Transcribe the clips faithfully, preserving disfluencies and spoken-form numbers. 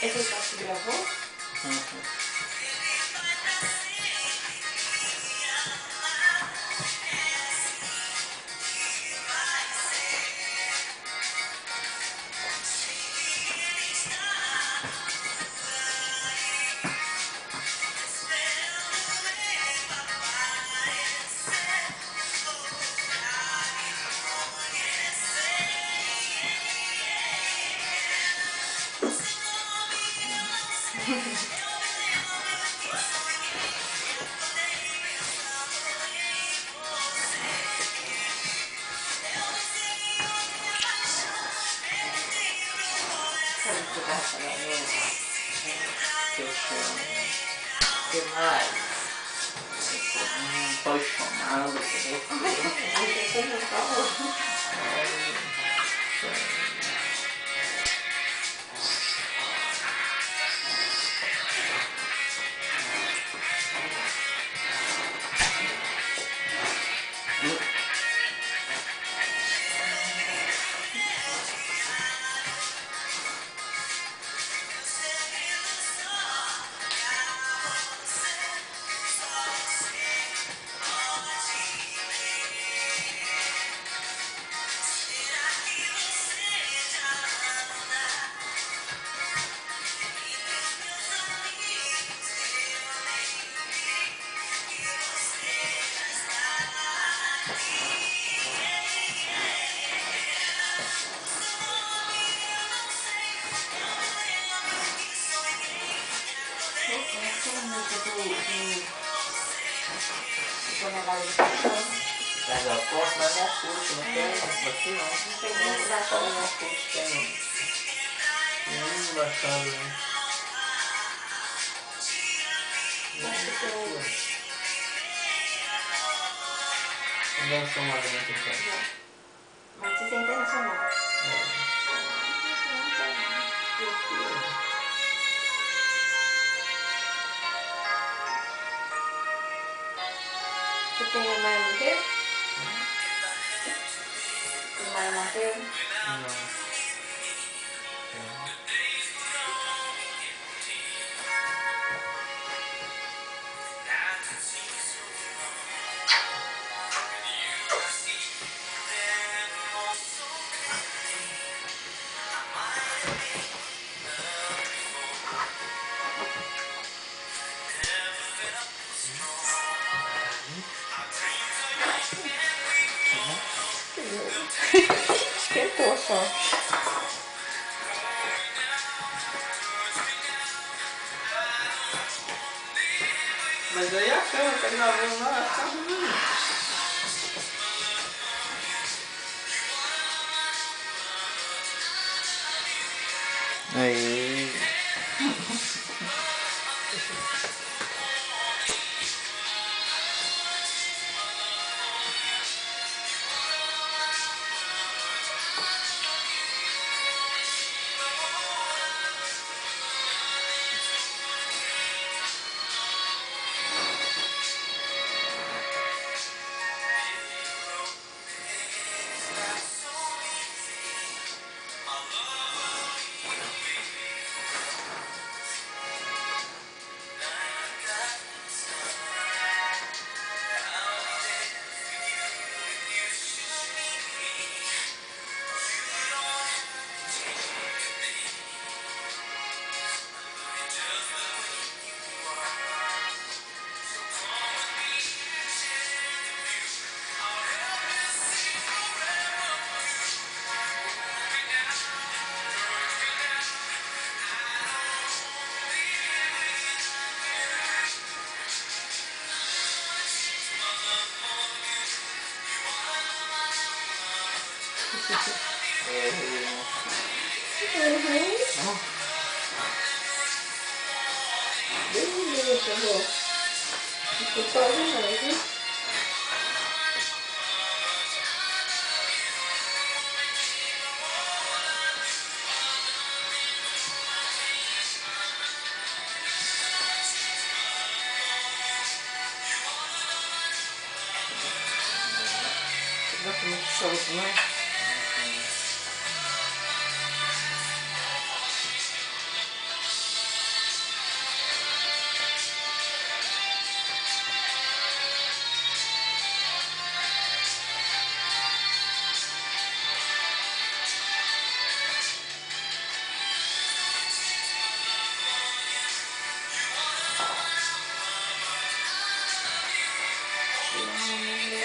Esse só se gravou? Uhum. Sabe o que eu tava falando? Que eu chamo. O que mais? Hum, apaixonado por você. Ontem você não falou. Essa música do... do... Tonelada de Paixão. Mas eu posso, mas não acústico, não tem aqui não. Não tem nem baixado. Só não acústico tem não. Nem baixado não. Acho que eu... Não dá som mais ou menos então. Mas isso é internacional. Você tem a Maia Monteiro? Tem Maia Monteiro? Não. Esquentou só. Mas aí a câmera tá gravando lá, tá ruim. Aí. Uhum. Beleza, amor. Não pode não, viu? Você gosta muito de shows, não é?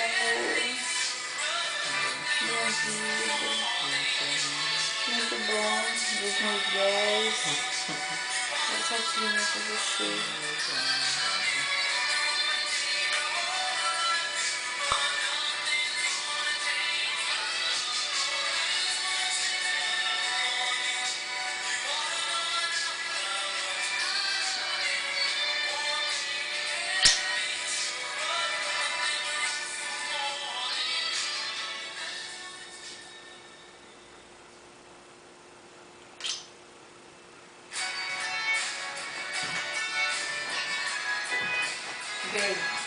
amor. Minha vida. Muito bom. dois mil e dez. Essa clima com você. Beijo.